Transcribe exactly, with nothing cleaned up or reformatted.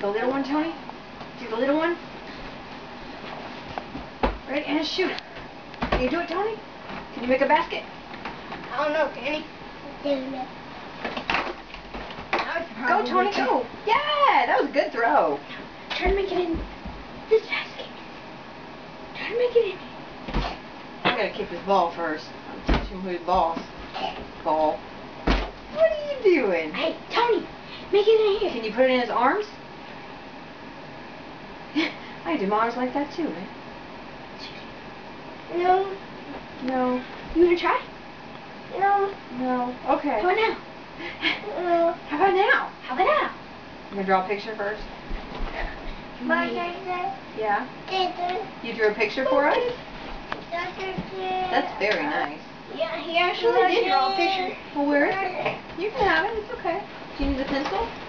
the little one, Tony? See the little one? Ready? And shoot it. Can you do it, Tony? Can you make a basket? I don't know, can he? Go, Tony, go. Yeah, that was a good throw. Try to make it in this basket. Try to make it in. I gotta kick this ball first. I'll teach him who's boss. Ball. What are you doing? Hey, Tony, make it in here. Can you put it in his arms? I do my arms like that too, man. No. No. You wanna try? No. No. Okay. How about now? No. How about now? How about now? You gonna draw a picture first? Yeah. Yeah. You drew a picture for us? That's very nice. Yeah, he actually did draw a picture. Well, where is it? You can have it. It's okay. Do you need a pencil?